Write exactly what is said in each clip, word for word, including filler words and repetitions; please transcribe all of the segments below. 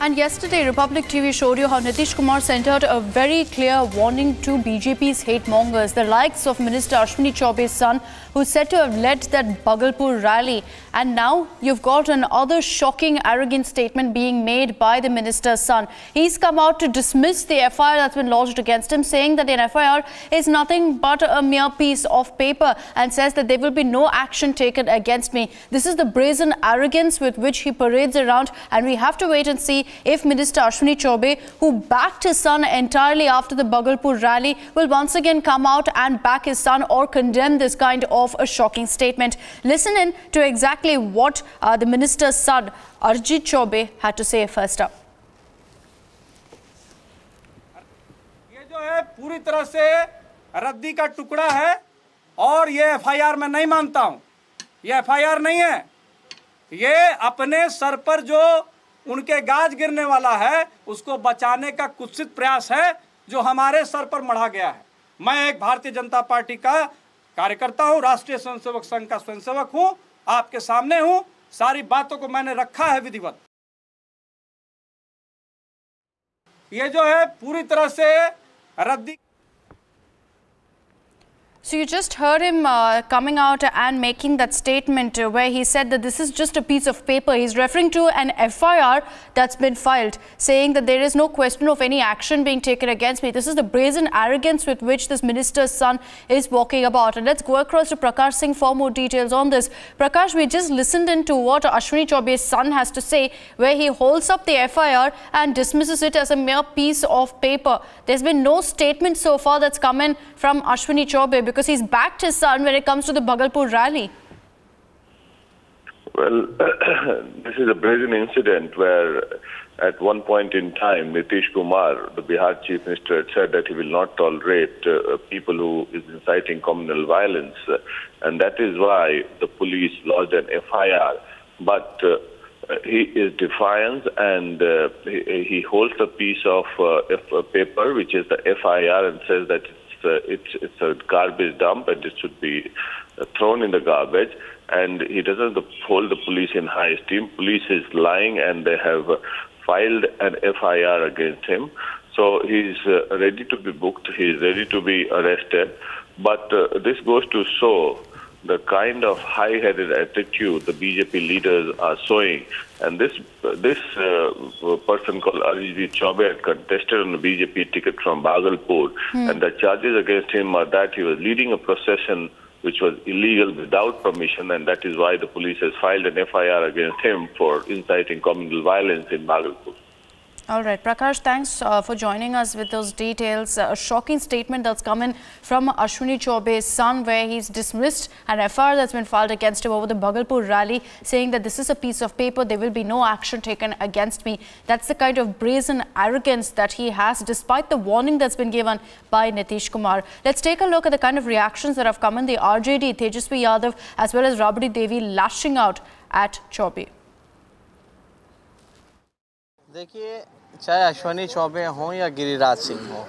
And yesterday, Republic T V showed you how Nitish Kumar sent out a very clear warning to B J P's hate mongers, the likes of Minister Ashwini Chaube's son, who's said to have led that Bhagalpur rally. And now you've got another shocking, arrogant statement being made by the minister's son. He's come out to dismiss the F I R that's been lodged against him, saying that an F I R is nothing but a mere piece of paper, and says that there will be no action taken against me. This is the brazen arrogance with which he parades around, and we have to wait and see if Minister Ashwini Chaube, who backed his son entirely after the Bhagalpur rally, will once again come out and back his son or condemn this kind of a shocking statement. Listen in to exactly what uh, the minister's son, Arjit Chaube, had to say first up. ये जो है पूरी तरह से रद्दी का टुकड़ा है और ये एफ आई आर मैं नहीं मानता हूँ। ये एफ आई आर नहीं है, ये अपने सर पर जो उनके गाज गिरने वाला है उसको बचाने का कुत्सित प्रयास है जो हमारे सर पर मढ़ा गया है। मैं एक भारतीय जनता पार्टी का कार्यकर्ता हूं, राष्ट्रीय स्वयंसेवक संघ का स्वयंसेवक हूं, आपके सामने हूं, सारी बातों को मैंने रखा है विधिवत। ये जो है पूरी तरह से रद्दी। So you just heard him uh, coming out and making that statement uh, where he said that this is just a piece of paper. He's referring to an F I R that's been filed, saying that there is no question of any action being taken against me. This is the brazen arrogance with which this minister's son is walking about. And let's go across to Prakash Singh for more details on this. Prakash, we just listened into what Ashwini Chaube's son has to say, where he holds up the F I R and dismisses it as a mere piece of paper. There's been no statement so far that's come in from Ashwini Chaube, because he's backed his son when it comes to the Bhagalpur rally. Well, this is a brazen incident where at one point in time, Nitish Kumar, the Bihar Chief Minister, had said that he will not tolerate uh, people who is inciting communal violence. Uh, and that is why the police lodged an F I R. But uh, he is defiant, and uh, he, he holds a piece of uh, F paper, which is the F I R, and says that Uh, it's, it's a garbage dump and it should be uh, thrown in the garbage, and he doesn't hold the police in high esteem. Police is lying and they have uh, filed an F I R against him. So he's uh, ready to be booked, he's ready to be arrested. But uh, this goes to show the kind of high-headed attitude the B J P leaders are showing. And this this uh, person called Arjit Chaube had contested on the B J P ticket from Bhagalpur. Hmm. And the charges against him are that he was leading a procession which was illegal without permission, and that is why the police has filed an F I R against him for inciting communal violence in Bhagalpur. All right, Prakash, thanks uh, for joining us with those details. Uh, a shocking statement that's come in from Ashwini Chaube's son, where he's dismissed an F I R that's been filed against him over the Bhagalpur rally, saying that this is a piece of paper, there will be no action taken against me. That's the kind of brazen arrogance that he has, despite the warning that's been given by Nitish Kumar. Let's take a look at the kind of reactions that have come in. The R J D, Tejasvi Yadav, as well as Rabdi Devi lashing out at Chaube. देखिए, चाहे अश्वनी चौबे हों या गिरिराज सिंह हो,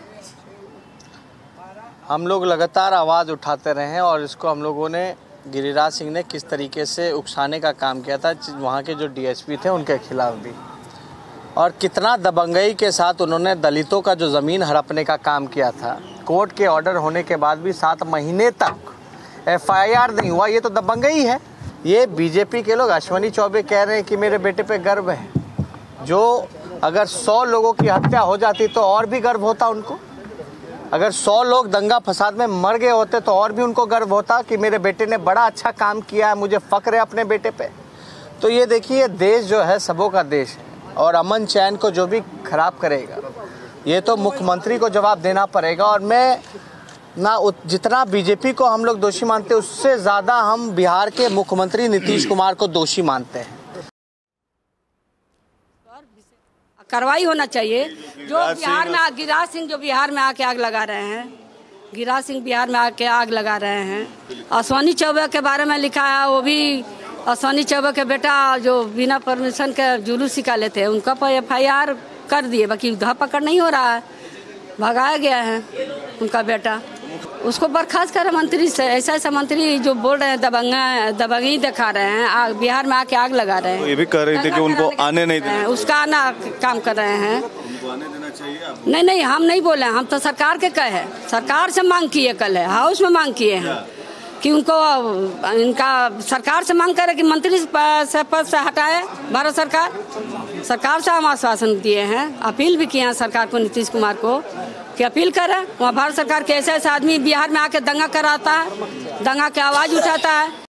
हम लोग लगातार आवाज़ उठाते रहे हैं और इसको हम लोगों ने, गिरिराज सिंह ने किस तरीके से उकसाने का काम किया था वहाँ के जो डी एस पी थे उनके खिलाफ भी, और कितना दबंगई के साथ उन्होंने दलितों का जो ज़मीन हड़पने का काम किया था। कोर्ट के ऑर्डर होने के बाद भी सात महीने तक एफ आई आर नहीं हुआ, ये तो दबंगई है। ये बीजेपी के लोग, अश्वनी चौबे कह रहे हैं कि मेरे बेटे पे गर्व है, जो अगर सौ लोगों की हत्या हो जाती तो और भी गर्व होता उनको। अगर सौ लोग दंगा फसाद में मर गए होते तो और भी उनको गर्व होता कि मेरे बेटे ने बड़ा अच्छा काम किया है, मुझे फक्र है अपने बेटे पे। तो ये देखिए, देश जो है सबों का देश है, और अमन चैन को जो भी खराब करेगा ये तो मुख्यमंत्री को जवाब देना पड़ेगा। और मैं ना जितना बीजेपी को हम लोग दोषी मानते हैं, उससे ज़्यादा हम बिहार के मुख्यमंत्री नीतीश कुमार को दोषी मानते हैं। कार्रवाई होना चाहिए। जो बिहार में गिरिराज सिंह जो बिहार में आके आग लगा रहे हैं, गिरिराज सिंह बिहार में आके आग लगा रहे हैं। अश्वनी चौबे के बारे में लिखा है, वो भी अश्वनी चौबे के बेटा जो बिना परमिशन के जुलूस निकाले थे, उनका पर एफ आई आर कर दिए, बाकी धर पकड़ नहीं हो रहा है, भगाया गया है उनका बेटा। उसको बर्खास्त करे मंत्री से। ऐसा ऐसा मंत्री जो बोल रहे हैं दबंगा दबंगी दिखा रहे हैं, आग बिहार में आके आग लगा रहे हैं। तो ये भी कह रहे थे कि उनको आने नहीं देना, उसका आना काम कर रहे हैं। उनको आने देना चाहिए। नहीं नहीं, हम नहीं बोले, हम तो सरकार के कहे, सरकार से मांग किए, कल है हाउस में मांग किए हैं कि उनको इनका सरकार से मांग करे कि मंत्री से पद से हटाए भारत सरकार। सरकार से हम आश्वासन दिए हैं, अपील भी किए हैं सरकार को, नीतीश कुमार को कि अपील करें। वहाँ भारत सरकार के ऐसे ऐसे आदमी बिहार में आके दंगा कराता है, दंगा की आवाज़ उठाता है।